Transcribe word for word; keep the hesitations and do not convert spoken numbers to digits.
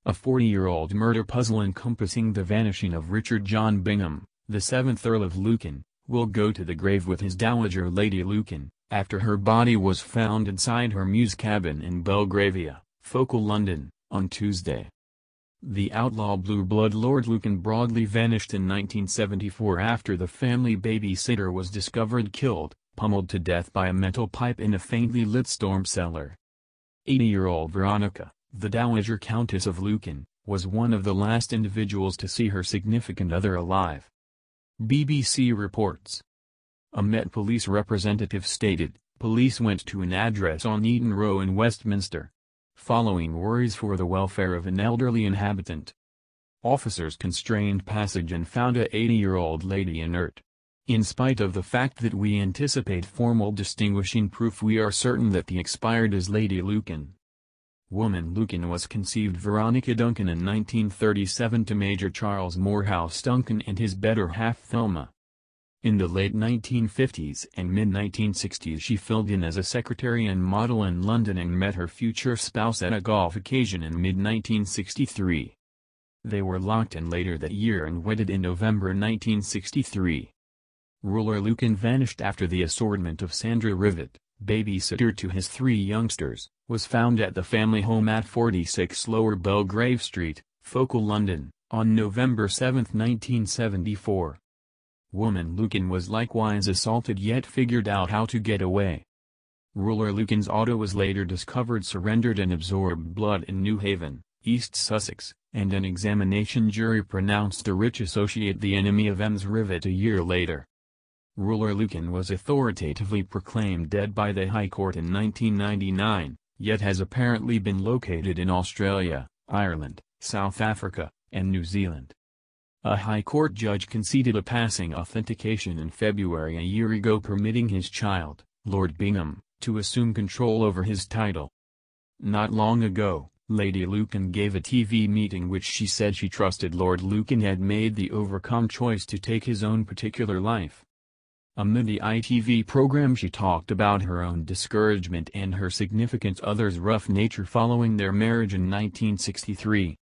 A forty-year-old murder puzzle encompassing the vanishing of Richard John Bingham, the seventh Earl of Lucan, will go to the grave with his dowager Lady Lucan, after her body was found inside her Mews cabin in Belgravia, Focal, London, on Tuesday. The outlaw blue blood Lord Lucan broadly vanished in nineteen seventy-four after the family babysitter was discovered killed, pummeled to death by a metal pipe in a faintly lit storm cellar. eighty-year-old Veronica, the Dowager Countess of Lucan, was one of the last individuals to see her significant other alive. B B C reports. A Met Police representative stated, police went to an address on Eden Row in Westminster, following worries for the welfare of an elderly inhabitant. Officers constrained passage and found a eighty-year-old lady inert. In spite of the fact that we anticipate formal distinguishing proof, we are certain that the expired is Lady Lucan. Woman Lucan was conceived Veronica Duncan in nineteen thirty-seven to Major Charles Morehouse Duncan and his better half Thelma. In the late nineteen fifties and mid nineteen sixties she filled in as a secretary and model in London and met her future spouse at a golf occasion in mid nineteen sixty-three. They were locked in later that year and wedded in November nineteen sixty-three. Ruler Lucan vanished after the assortment of Sandra Rivet, babysitter to his three youngsters, was found at the family home at forty-six Lower Belgrave Street, Focal, London, on November seventh nineteen seventy-four. Woman Lucan was likewise assaulted yet figured out how to get away. Ruler Lucan's auto was later discovered surrendered and absorbed blood in New Haven, East Sussex, and an examination jury pronounced a rich associate the enemy of Ems Rivet a year later. Ruler Lucan was authoritatively proclaimed dead by the High Court in nineteen ninety-nine, yet has apparently been located in Australia, Ireland, South Africa, and New Zealand. A High Court judge conceded a passing authentication in February a year ago permitting his child, Lord Bingham, to assume control over his title. Not long ago, Lady Lucan gave a T V meeting which she said she trusted Lord Lucan had made the overcome choice to take his own particular life. Amid the I T V program she talked about her own discouragement and her significant other's rough nature following their marriage in nineteen sixty-three.